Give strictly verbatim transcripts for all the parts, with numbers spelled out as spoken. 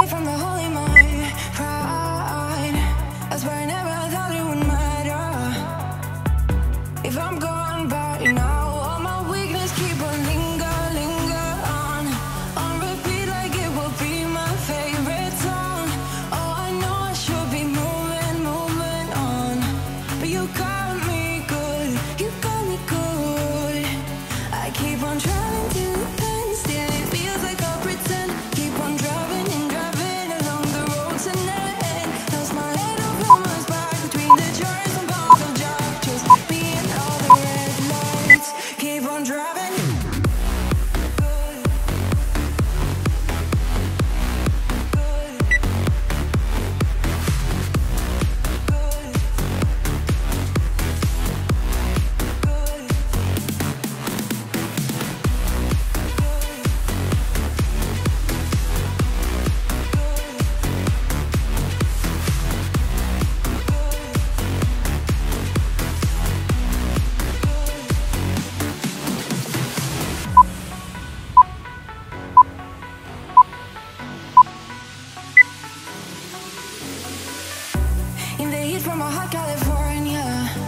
from the holy mind, pride. I swear I never thought it would matter if I'm gone by now. All my weakness keep on linger, linger on, on repeat like it will be my favorite song. Oh, I know I should be moving, moving on, but you got me good, you got me good. I keep on trying to end, still it feels like I pretend. Keep on driving and driving along the road tonight. Lost my head over my back between the joys and balls of joy. Just me and all the red lights. Keep on driving. Good. Good. In the heat from a hot California,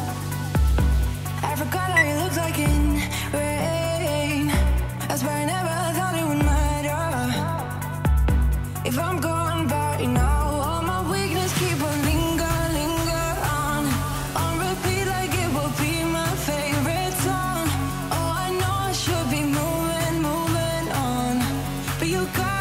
I forgot how you look like in rain. I swear I never thought it would matter if I'm gone by now. All my weakness keep on linger, linger on, on repeat like it will be my favorite song. Oh, I know I should be moving, moving on, but you got